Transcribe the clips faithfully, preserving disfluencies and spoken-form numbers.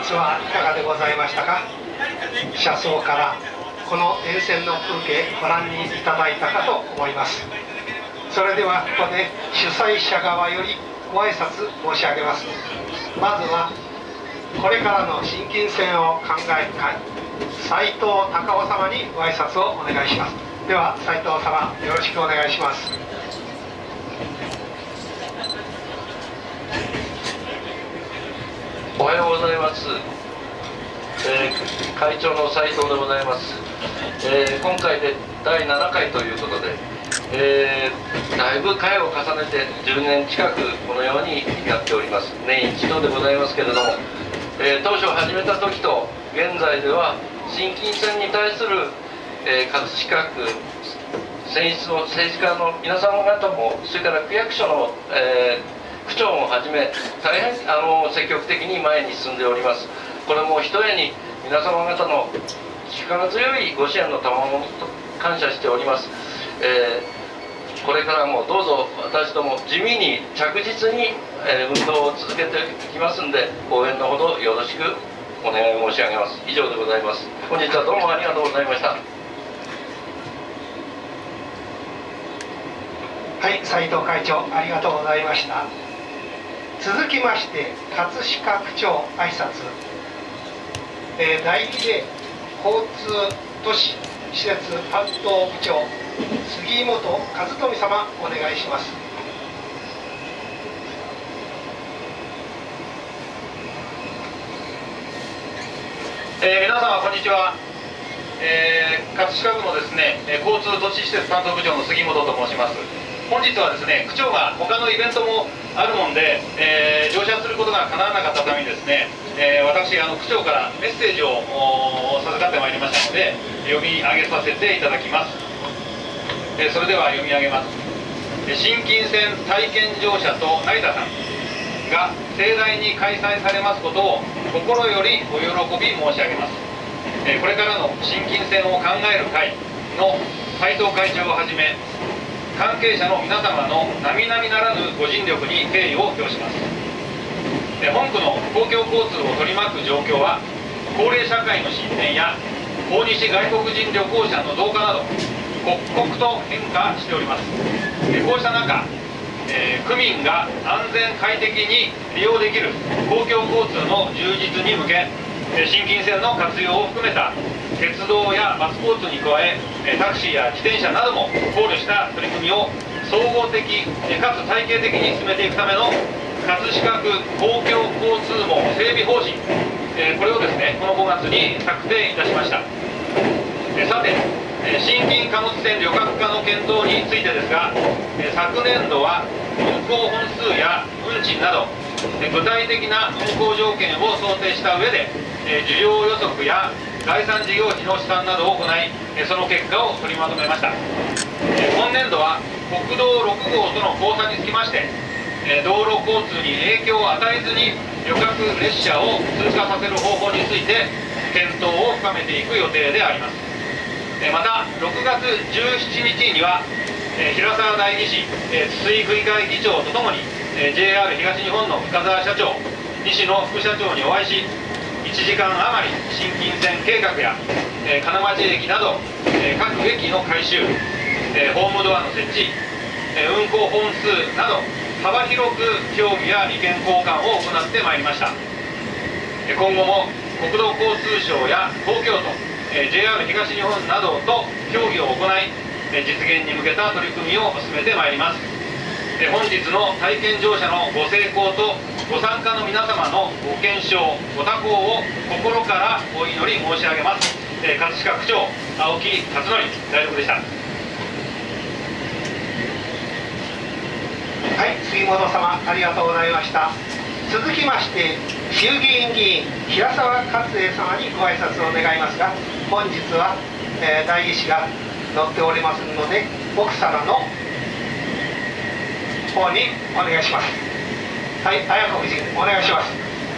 日はいかがでございましたか。車窓からこの沿線の風景ご覧にいただいたかと思います。それではここで主催者側よりご挨拶申し上げます。まずはこれからの心筋線を考える会、斉藤隆夫様にご挨拶をお願いします。では斉藤様、よろしくお願いします。 おはようございます、えー、会長の斉藤でございます、えー、今回でだいななかいということで、えー、だいぶ回を重ねてじゅうねん近くこのようにやっております。年一度でございますけれども、えー、当初始めた時と現在では心筋線に対する、えー、葛飾区選出の政治家の皆様方も、それから区役所の、えー区長もはじめ大変あの積極的に前に進んでおります。これもひとえに皆様方の力強いご支援の賜物と感謝しております、えー、これからもどうぞ私ども地味に着実に、えー、運動を続けていきますんで、応援のほどよろしくお願い申し上げます。以上でございます。本日はどうもありがとうございました。 はい、斉藤会長ありがとうございました。続きまして葛飾区長挨拶、えー、だいにで交通都市施設担当部長杉本和富様、お願いします。 えー、皆様こんにちは、えー、葛飾区のですね交通都市施設担当部長の杉本と申します。本日はですね、区長が他のイベントもあるもんで、えー、乗車することが叶わなかったためにですね、えー、私あの区長からメッセージを授かってまいりましたので読み上げさせていただきます。えー、それでは読み上げます。心筋線体験乗車と成田さんが盛大に開催されますことを心よりお喜び申し上げます。えー、これからの心筋線を考える会の斉藤会長をはじめ関係者の皆様の並々ならぬご尽力に敬意を表します。本区の公共交通を取り巻く状況は高齢社会の進展や訪日外国人旅行者の増加など刻々と変化しております。こうした中、えー、区民が安全快適に利用できる公共交通の充実に向け、心筋線の活用を含めた鉄道やバス交通に加えタクシーや自転車なども考慮した取り組みを総合的かつ体系的に進めていくための葛飾区公共交通網整備方針、これをですねこのごがつに策定いたしました。さて、心筋貨物線旅客化の検討についてですが、昨年度は運行本数や運賃など具体的な運行条件を想定した上で需要予測や概算事業費の試算などを行い、その結果を取りまとめました。今年度は国道ろくごうとの交差につきまして道路交通に影響を与えずに旅客列車を通過させる方法について検討を深めていく予定であります。またろくがつじゅうしちにちには平沢代議士筒井区議会議長とともに ジェイアール 東日本の深澤社長、西野副社長にお会いし、いちじかん余り心筋線計画や、えー、金町駅など、えー、各駅の改修、えー、ホームドアの設置、えー、運行本数など幅広く協議や意見交換を行ってまいりました。えー、今後も国土交通省や東京都、えー、ジェイアール 東日本などと協議を行い、えー、実現に向けた取り組みを進めてまいります。えー、本日の体験乗車のご成功とご参加の皆様のご健勝ご多幸を心からお祈り申し上げます。えー、葛飾区長青木克則代読でした。 はい、杉本様ありがとうございました。続きまして衆議院議員平沢勝栄様にご挨拶を願いますが、本日は、えー、代議士が乗っておりますので奥様の方にお願いします。はい、綾子夫人お願いします。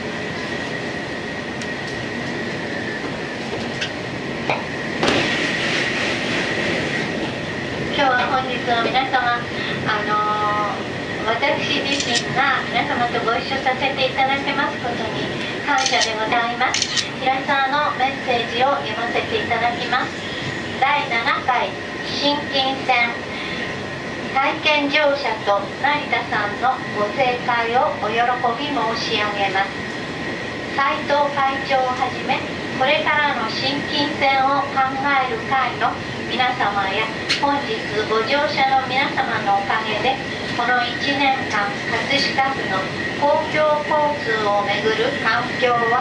今日は本日の皆様、あのー、私自身が皆様とご一緒させていただけますことに感謝でございます。平沢のメッセージを読ませていただきます。だいななかい心筋線体験乗車と成田さんのご盛会をお喜び申し上げます。斉藤会長をはじめ、これからの心筋線を考える会の皆様や本日ご乗車の皆様のおかげで、このいちねんかん葛飾区の公共交通をめぐる環境は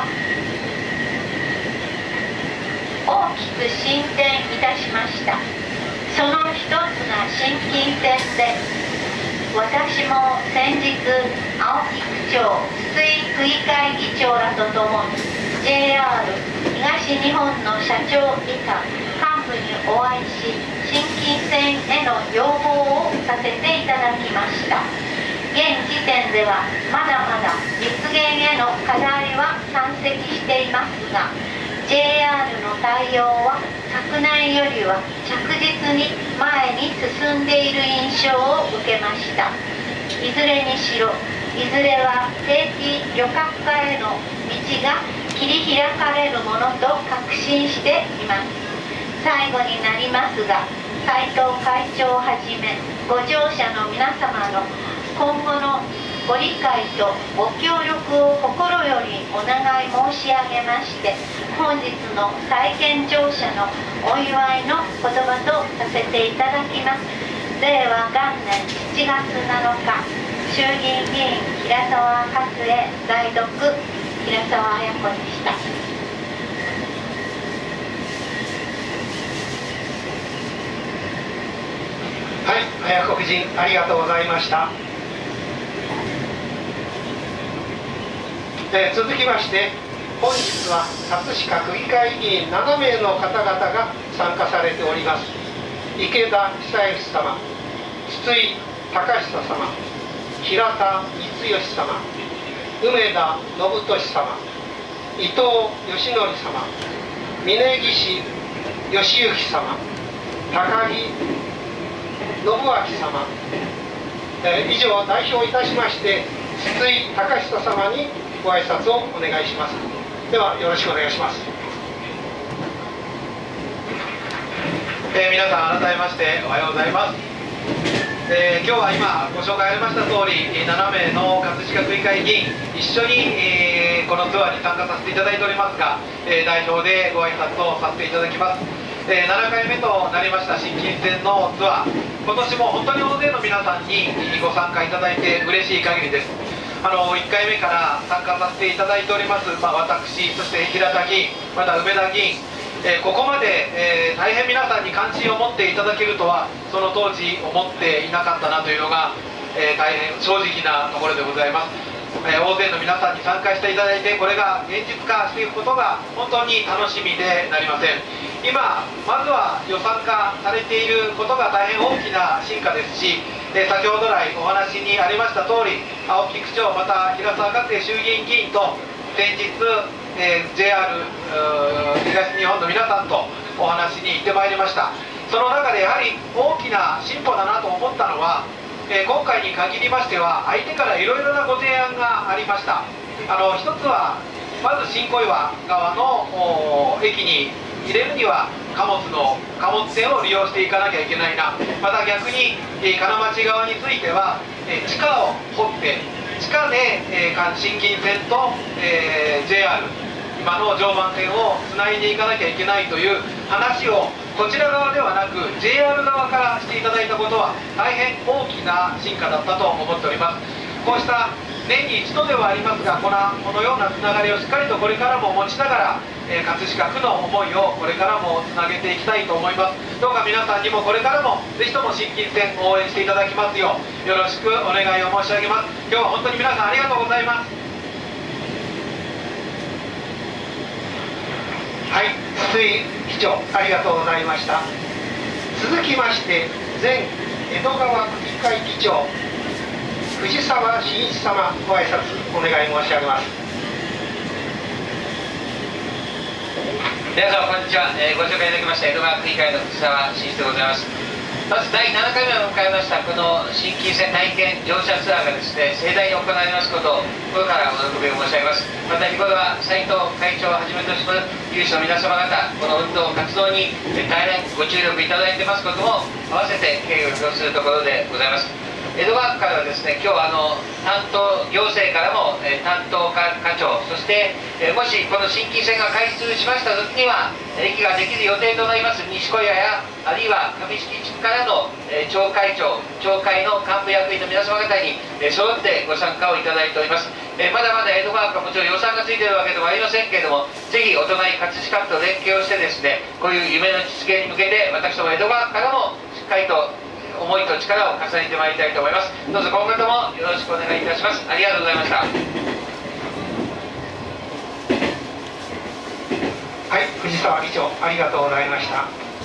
大きく進展いたしました。その一つが心筋線で、私も先日青木区長、筒井区議会議長らとともに ジェイアール 東日本の社長以下幹部にお会いし、心筋線への要望をさせていただきました。現時点ではまだまだ実現への課題は山積していますが、 ジェイアール の対応は昨年よりは着実に前に進んでいる印象を受けました。いずれにしろ、いずれは定期旅客化への道が切り開かれるものと確信しています。最後になりますが、斉藤会長をはじめご乗車の皆様の今後のご理解とご協力を心よりお願い申し上げまして、本日の体験乗車のお祝いの言葉とさせていただきます。れいわがんねんしちがつなのか、衆議院議員平沢勝栄代読、平沢綾子でした。 はい、綾子夫人、ありがとうございました。えー、続きまして、本日は葛飾区議会議員ななめいの方々が参加されております。池田久義様、筒井隆久様、平田光義様、梅田信俊様、伊藤義則様、峯岸義行様、高木信明様、えー、以上代表いたしまして、筒井隆久様にご挨拶をお願いします。ではよろしくお願いします。 えー、皆さん改めましておはようございます。えー、今日は今ご紹介ありました通り、ななめいの葛飾区議会議員一緒に、えー、このツアーに参加させていただいておりますが、えー、代表でご挨拶をさせていただきます。えー、ななかいめとなりました心筋線のツアー、今年も本当に大勢の皆さんにご参加いただいて嬉しい限りです。あのいっかいめから参加させていただいております、まあ、私、そして平田議員、また梅田議員、えー、ここまで、えー、大変皆さんに関心を持っていただけるとはその当時思っていなかったなというのが、えー、大変正直なところでございます。えー、大勢の皆さんに参加していただいて、これが現実化していくことが本当に楽しみでなりません。今まずは予算化されていることが大変大きな進化ですし、えー、先ほど来お話にありました通り、青木区長、また平沢勝栄衆議院議員と先日、えー、ジェイアール 東日本の皆さんとお話に行ってまいりました。その中でやはり大きな進歩だなと思ったのは、えー、今回に限りましては相手からいろいろなご提案がありました。あの一つはまず新小岩側の駅に入れるには貨物の貨物線を利用していかなきゃいけないな、また逆に、えー、金町側については、えー、地下を掘って地下で、えー、心筋線と、えー、ジェイアール 今の常磐線をつないでいかなきゃいけないという話をこちら側ではなく ジェイアール 側からしていただいたことは大変大きな進化だったと思っております。こうした年に一度ではありますが、このこのようなつながりをしっかりとこれからも持ちながら、えー、葛飾区の思いをこれからもつなげていきたいと思います。どうか皆さんにもこれからもぜひとも心筋線応援していただきますようよろしくお願いを申し上げます。今日は本当に皆さんありがとうございます。 はい、筒井議長、ありがとうございました。続きまして前江戸川区議会議長藤沢真一様、ご挨拶お願い申し上げます。 皆様こんにちは、えー、ご紹介いただきました江戸川区議会の藤沢真一でございます。 まずだいななかいめを迎えましたこの新金線体験乗車ツアーがですね盛大に行われますことを心からお喜びを申し上げます。また日頃は斉藤会長をはじめとする有志の皆様方この運動活動に大変ご注力いただいてますことも合わせて敬意を表するところでございます。江戸川区からはですね今日あの担当行政からも、えー、担当課課長そして、えー、もしこの新金線が開通しました時には駅ができる予定となります西小屋やあるいは上敷地区からの、えー、町会長町会の幹部役員の皆様方に、えー、揃ってご参加をいただいております。えー、まだまだ江戸川区はもちろん予算がついているわけでもありませんけれどもぜひお隣葛飾区と連携をしてですねこういう夢の実現に向けて私ども江戸川区からもしっかりと思いと力を重ねてまいりたいと思います。どうぞ今後ともよろしくお願いいたします。ありがとうございました。はい、 藤沢議長ありがとうございました。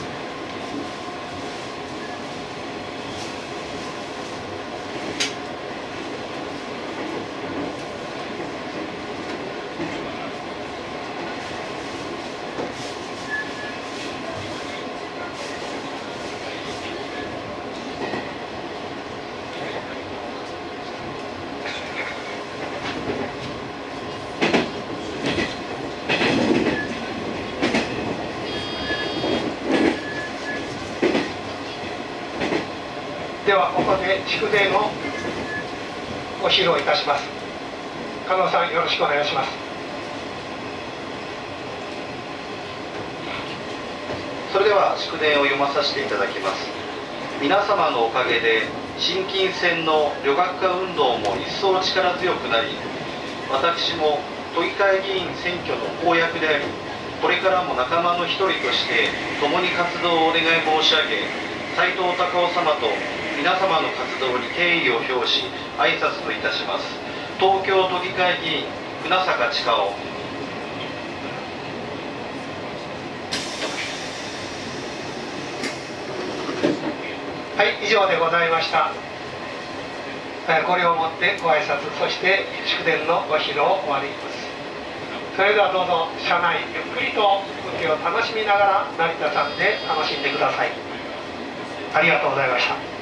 ではここで祝電をご披露いたします。加納さんよろしくお願いします。 それでは祝電を読まさせていただきます。皆様のおかげで新金線の旅客化運動も一層力強くなり私も都議会議員選挙の公約でありこれからも仲間の一人として共に活動をお願い申し上げ斉藤孝夫様と皆様の活動に敬意を表し挨拶といたします。東京都議会議員船坂千佳夫。 はい、以上でございました。これをもってご挨拶そして祝電のご披露を終わります。それではどうぞ車内ゆっくりと風景を楽しみながら成田さんで楽しんでください。ありがとうございました。